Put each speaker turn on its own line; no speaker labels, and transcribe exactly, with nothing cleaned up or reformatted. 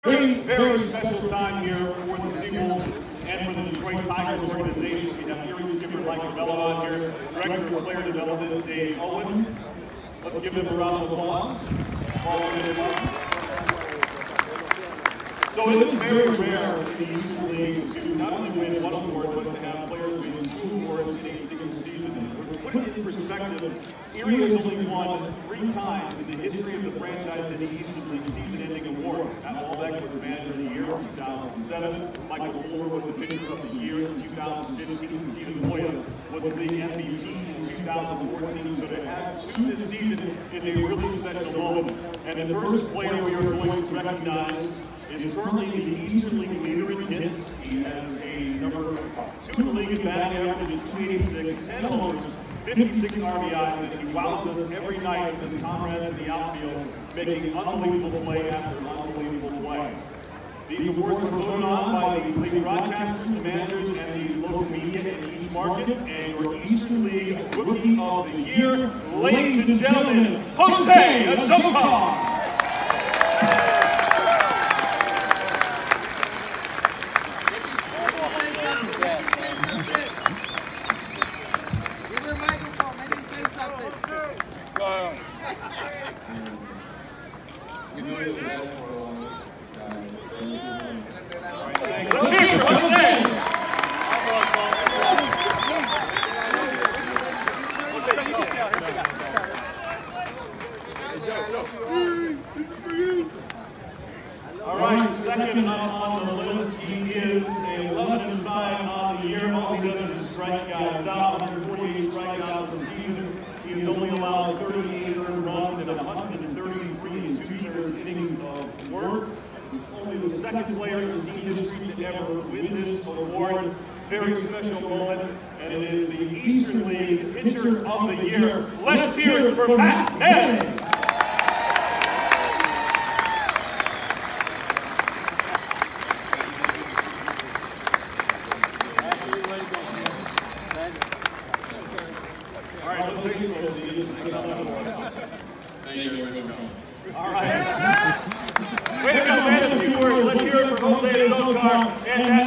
Very, very special time here for the Seawolves and for the Detroit Tigers organization. We have Erie skipper Mike Ravello on here, Director of Player Development Dave Owen. Let's give them a round of applause. So it is very rare in the Eastern League to not only win one award, but to have players win two awards in a single season. To put it in perspective, Erie has only won three times in the history of the franchise in the Eastern League season-ending awards. Matt Walbeck was Manager of the Year in two thousand seven. Michael Fuller was the Pitcher of the Year in two thousand fifteen. Stephen Moya was the league M V P in two thousand fourteen. So to have two this season is a really special moment. And the first player we are going to recognize is currently the Eastern League leader in hits. He has a number two in the league in batting average, two eighty-six, ten homers, fifty-six R B Is, and he wows us every night with his comrades in the outfield, making unbelievable play after unbelievable play. These awards are voted on by the league broadcasters, the managers, and the local media in each market. And your Eastern League Rookie of the Year, ladies and gentlemen, Jose Azocar. All right, second up on the list, he is a eleven and five on the year. All he does is strike guys out. one hundred forty-eight strikeouts per season. He has only allowed thirty-eight earned runs and one hundred thirty-three and two-thirds innings of work. He's only the second player in team history to ever win this award. Very special moment, and it is the Eastern League Pitcher of the Year. Let's hear it for Matt Manning. All right, let's say so. So you just say something for us.
Thank you.
All right. Way to go, man. A few words. Let's hear it for Jose Azocar and